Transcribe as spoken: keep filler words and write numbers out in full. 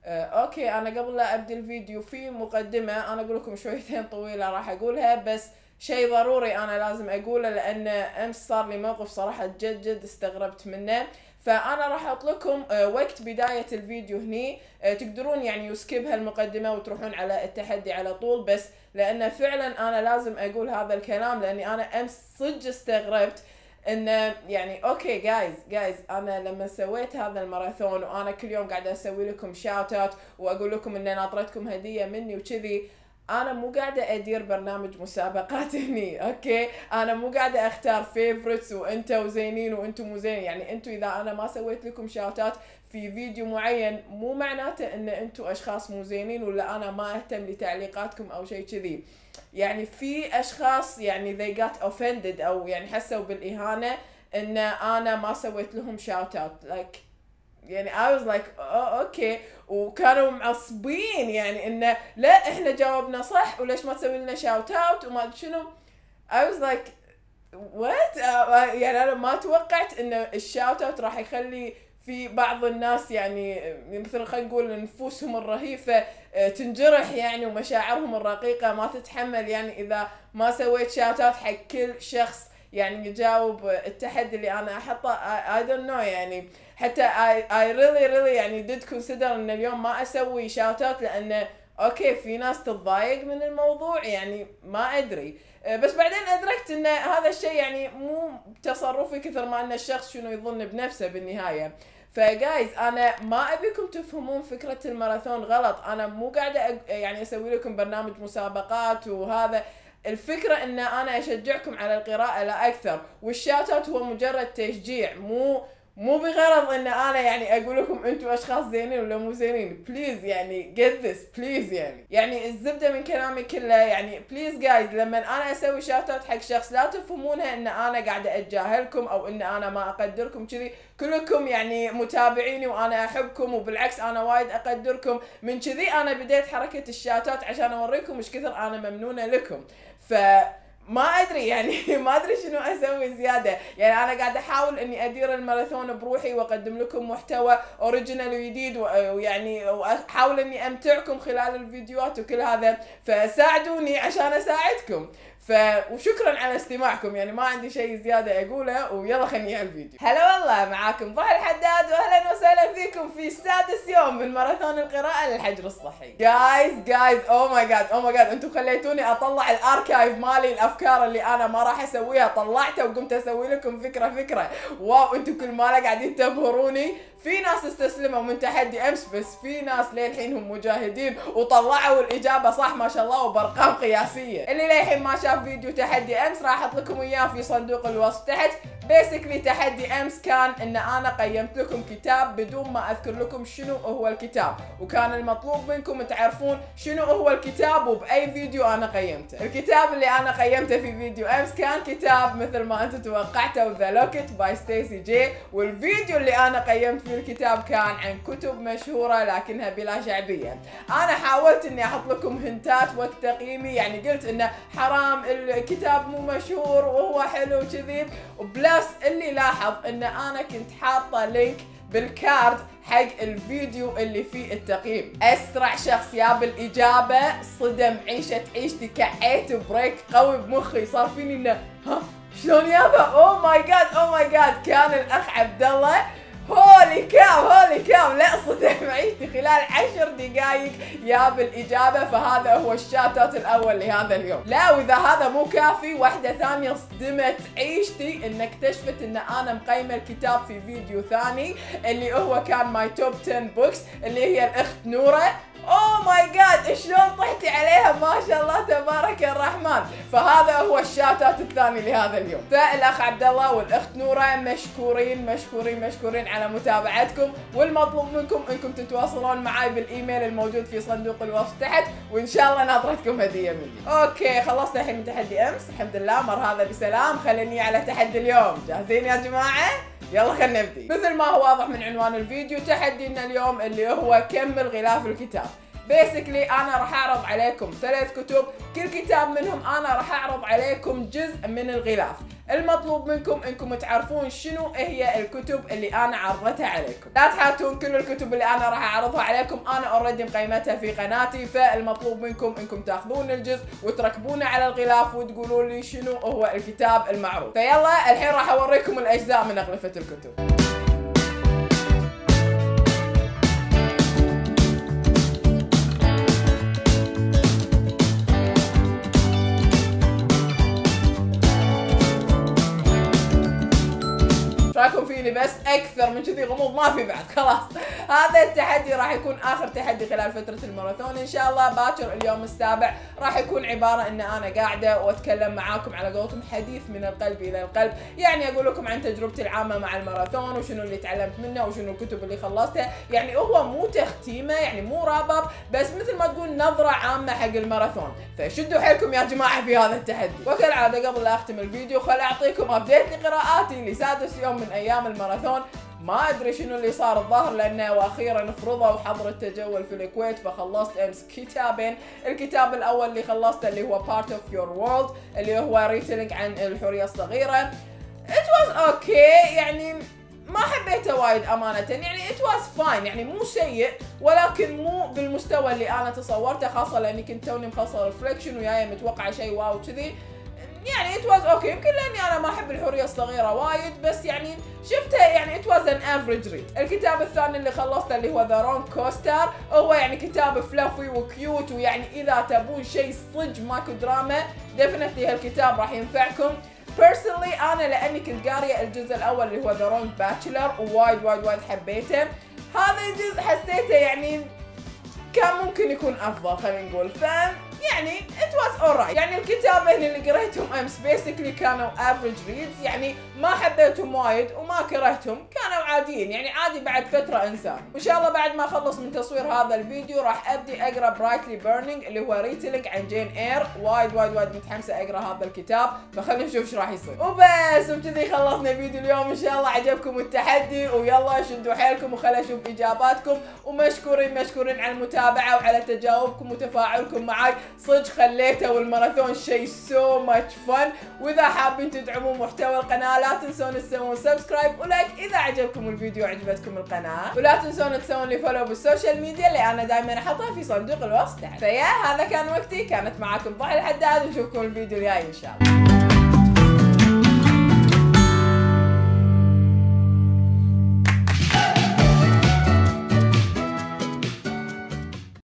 آه، اوكي، انا قبل لا ابدي الفيديو في مقدمة انا اقول لكم شويتين طويلة راح اقولها، بس شيء ضروري انا لازم اقوله لان امس صار لي موقف صراحة جد جد استغربت منه. فانا راح احط لكم آه، وقت بداية الفيديو هني، آه، تقدرون يعني يسكيب هالمقدمة وتروحون على التحدي على طول، بس لان فعلا انا لازم اقول هذا الكلام لاني انا امس صدق استغربت انه يعني اوكي جايز جايز انا لما سويت هذا الماراثون وانا كل يوم قاعده اسوي لكم شاوت اوت واقول لكم ان ناطرتكم هديه مني وكذي، انا مو قاعده ادير برنامج مسابقات هني. اوكي، انا مو قاعده اختار فيفورتس وانتوا زينين وانتوا مو زينين. يعني انتوا اذا انا ما سويت لكم شاوت اوت في فيديو معين مو معناته ان انتوا اشخاص مو زينين ولا انا ما اهتم لتعليقاتكم او شيء كذي. يعني في اشخاص يعني they got offended او يعني حسوا بالاهانه ان انا ما سويت لهم شاوت اوت. like يعني I was like oh, اوكي، وكانوا معصبين يعني انه لا احنا جاوبنا صح وليش ما تسوي لنا شاوت اوت وما شنو. I was like what. يعني انا ما توقعت ان الشاوت اوت راح يخلي في بعض الناس يعني مثل خلينا نقول نفوسهم الرهيفة تنجرح يعني، ومشاعرهم الرقيقة ما تتحمل يعني إذا ما سويت شاتات حق كل شخص يعني يجاوب التحدي اللي أنا أحطه. I, I don't know يعني. حتى I, I really really يعني did consider إن اليوم ما أسوي شاتات لأن أوكي في ناس تتضايق من الموضوع يعني ما أدري. بس بعدين أدركت إن هذا الشيء يعني مو تصرفي كثر ما إن الشخص شنو يظن بنفسه بالنهاية. فجايز انا ما ابيكم تفهمون فكره الماراثون غلط، انا مو قاعده يعني اسوي لكم برنامج مسابقات وهذا. الفكره ان انا اشجعكم على القراءه لا اكثر، والشاتات هو مجرد تشجيع، مو مو بغرض ان انا يعني اقول لكم انتم اشخاص زينين ولا مو زينين. بليز يعني get this بليز. يعني يعني الزبده من كلامي كله يعني بليز جايز لما انا اسوي شاتات حق شخص لا تفهمونها ان انا قاعده اتجاهلكم او ان انا ما اقدركم كذي. كلكم يعني متابعيني وانا احبكم، وبالعكس انا وايد اقدركم. من كذي انا بديت حركه الشاتات عشان اوريكم ايش كثر انا ممنونه لكم. ف ما ادري يعني ما ادري شنو اسوي زياده. يعني انا قاعده احاول اني ادير الماراثون بروحي واقدم لكم محتوى اوريجينال وجديد، ويعني واحاول اني امتعكم خلال الفيديوهات وكل هذا، فساعدوني عشان اساعدكم. ف وشكرا على استماعكم، يعني ما عندي شيء زياده اقوله، ويلا خليني على الفيديو. هلا والله، معاكم ضحى الحداد واهلا وسهلا فيكم في سادس يوم من ماراثون القراءه للحجر الصحي. جايز جايز او ماي جاد او ماي جاد انتم خليتوني اطلع الاركايف مالي، الافكار اللي انا ما راح اسويها طلعتها وقمت اسوي لكم فكره فكره. واو انتم كل ماله قاعدين تبهروني. في ناس استسلموا من تحدي امس، بس في ناس للحين هم مجاهدين وطلعوا الاجابه صح ما شاء الله وبارقام قياسيه. اللي للحين ما شاف فيديو تحدي امس راح احط لكم اياه في صندوق الوصف تحت. بيسكلي تحدي امس كان ان انا قيمت لكم كتاب بدون ما اذكر لكم شنو هو الكتاب، وكان المطلوب منكم تعرفون شنو هو الكتاب وباي فيديو انا قيمته. الكتاب اللي انا قيمته في فيديو امس كان كتاب مثل ما انتم توقعتوا ذا لوكيت باي ستيسي جي، والفيديو اللي انا قيمت فيه الكتاب كان عن كتب مشهوره لكنها بلا شعبيه. انا حاولت اني احط لكم هنتات وقت تقييمي، يعني قلت انه حرام الكتاب مو مشهور وهو حلو كذي، وبلس اللي لاحظ ان انا كنت حاطه لينك بالكارد حق الفيديو اللي فيه التقييم. اسرع شخص جاب الاجابه صدم عيشه عيشتي، كعيت بريك قوي بمخي، صار فيني انه ها شلون يابا. اوه ماي جاد اوه ماي جاد كان الاخ عبد الله. هولي كاو هولي كاو لا صدم عيشتي خلال عشر دقائق جاب الإجابة، فهذا هو الشاتات الأول لهذا اليوم. لا وإذا هذا مو كافي، واحدة ثانية صدمت عيشتي إن اكتشفت إن أنا مقيمة الكتاب في فيديو ثاني اللي هو كان ماي توب عشرة بوكس اللي هي الأخت نورة. اوه ماي جاد شلون طحتي عليها ما شاء الله تبارك الرحمن. فهذا هو الشاتات الثاني لهذا اليوم. فالاخ عبد الله والاخت نوره مشكورين مشكورين مشكورين على متابعتكم، والمطلوب منكم انكم تتواصلون معي بالايميل الموجود في صندوق الوصف تحت، وان شاء الله ناطرتكم هديه مني. اوكي خلصنا الحين من تحدي امس الحمد لله مر هذا بسلام. خليني على تحدي اليوم. جاهزين يا جماعه؟ يلا خلينا نبدي. مثل ما هو واضح من عنوان الفيديو، تحدينا اليوم اللي هو كمل غلاف الكتاب. بيسكلي انا راح اعرض عليكم ثلاث كتب، كل كتاب منهم انا راح اعرض عليكم جزء من الغلاف. المطلوب منكم انكم تعرفون شنو هي الكتب اللي انا عرضتها عليكم. لا تحاتون كل الكتب اللي انا راح اعرضها عليكم، انا اوريدي مقيمتها في قناتي، فالمطلوب منكم انكم تاخذون الجزء وتركبونه على الغلاف وتقولون لي شنو هو الكتاب المعروف. فيلا الحين راح اوريكم الاجزاء من اغلفة الكتب. رايكم فيني بس اكثر من كذي غموض ما في بعد خلاص. هذا التحدي راح يكون اخر تحدي خلال فتره الماراثون ان شاء الله. باكر اليوم السابع راح يكون عباره ان انا قاعده واتكلم معاكم على قولتهم حديث من القلب الى القلب، يعني اقول لكم عن تجربتي العامه مع الماراثون وشنو اللي تعلمت منه وشنو الكتب اللي خلصتها. يعني هو مو تختيمه، يعني مو رابط، بس مثل ما تقول نظره عامه حق الماراثون. فشدوا حيلكم يا جماعه في هذا التحدي. وكالعاده قبل لا اختم الفيديو خل اعطيكم ابديت لقراءاتي لسادس يوم من ايام الماراثون. ما ادري شنو اللي صار الظاهر لانه واخيرا فرضوا حظر التجول في الكويت، فخلصت امس كتابين. الكتاب الاول اللي خلصته اللي هو Part of Your World اللي هو ريتيلينج عن الحورية الصغيرة. It was okay، يعني ما حبيته وايد امانة، يعني it was fine، يعني مو سيء ولكن مو بالمستوى اللي انا تصورته، خاصة لاني كنت توني مخلصة ريفلكشن وياي متوقعة شيء واو كذي. يعني it was okay، يمكن لاني انا ما احب الحورية الصغيرة وايد، بس يعني شفتها يعني it was an average read. الكتاب الثاني اللي خلصته اللي هو The Wrong Co-Star، هو يعني كتاب فلافي وكيوت، ويعني اذا تبون شيء صج ماكو دراما definitely هالكتاب راح ينفعكم. personally انا لاني كنت قارية الجزء الاول اللي هو The Wrong Bachelor ووايد وايد وايد حبيته، هذا الجزء حسيته يعني كان ممكن يكون افضل خلينا نقول. ف يعني it was alright. يعني الكتابين اللي قريتهم امس basically كانوا average reads، يعني ما حبيتهم وايد وما كرهتهم، كانوا عاديين، يعني عادي بعد فترة انسان. وان شاء الله بعد ما اخلص من تصوير هذا الفيديو راح ابدي اقرا برايتلي بيرنينج اللي هو ريتيلينج عن جين اير. وايد وايد وايد متحمسة اقرا هذا الكتاب، فخلينا نشوف ايش راح يصير. وبس وبكذي خلصنا فيديو اليوم. ان شاء الله عجبكم التحدي، ويلا شدوا حيلكم وخلينا نشوف اجاباتكم. ومشكورين مشكورين على المتابعة وعلى تجاوبكم وتفاعلكم معي، صدق خليته والماراثون شيء سو ماتش فن. واذا حابين تدعموا محتوى القناه لا تنسون تسوون سبسكرايب ولايك اذا عجبكم الفيديو وعجبتكم القناه، ولا تنسون تسوون لي فولو بالسوشيال ميديا اللي انا دائما احطها في صندوق الوصف تحت. فيا هذا كان وقتي، كانت معاكم ضحى الحداد، ونشوفكم الفيديو الجاي ان شاء الله.